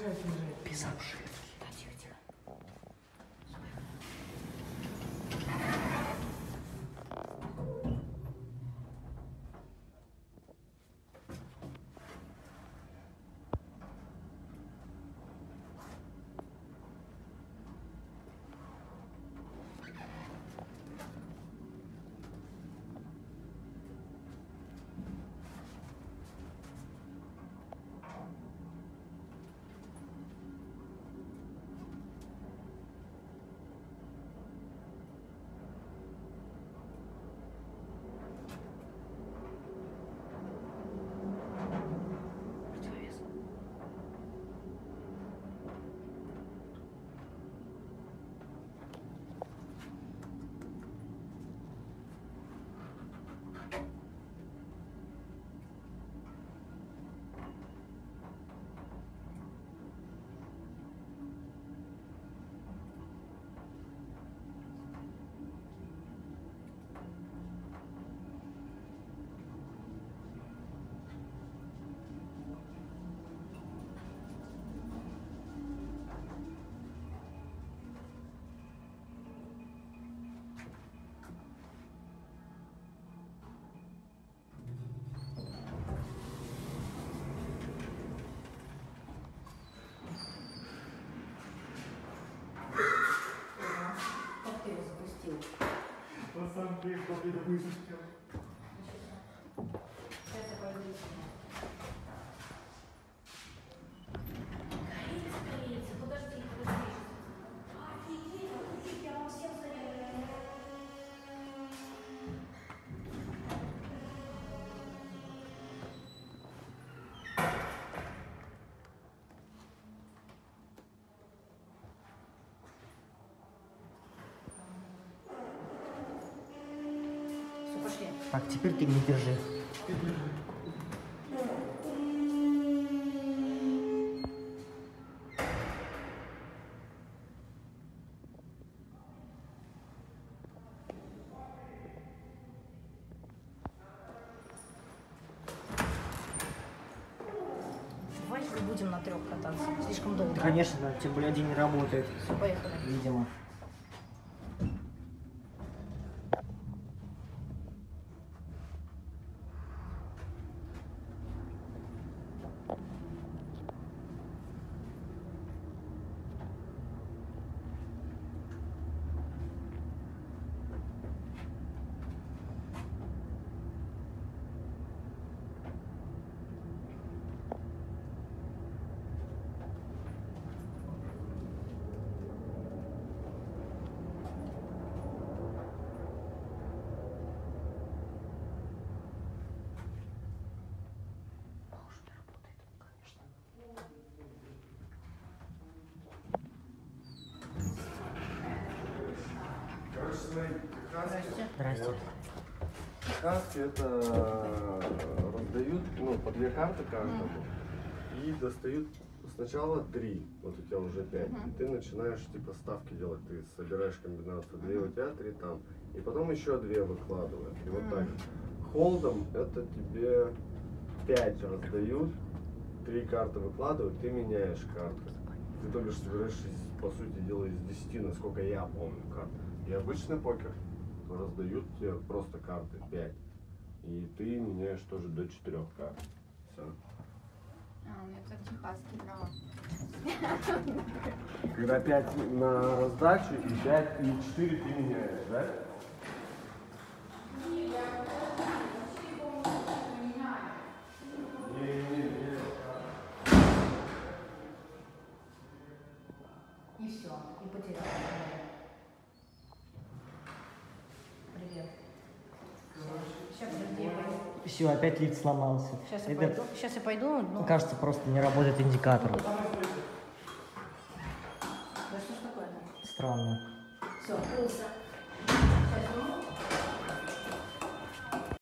Писавшие. Так, теперь ты не держи. Давай будем на 3 кататься. Слишком долго. Конечно, да, тем более один не работает. Все, поехали. Видимо. Здрасте. Краски это раздают, ну, по 2 карты каждому и достают сначала 3, вот у тебя уже 5, и ты начинаешь типа ставки делать, ты собираешь комбинацию 2 у тебя, 3 там, и потом еще 2 выкладывают, и вот так. Холдом это тебе 5 раздают, 3 карты выкладывают, ты меняешь карты. Ты только лишь собираешь, по сути дела, из 10, насколько я помню, карт. И обычный покер раздают тебе просто карты 5. И ты меняешь тоже до 4 карт. Все. У меня так техасский играл. Когда 5 на раздачу и 5 и 4 ты меняешь, да? И все, и потерял. Привет. Сейчас, подожди, я пойду. Все, опять лифт сломался. Сейчас я пойду. Кажется, просто не работает индикатор.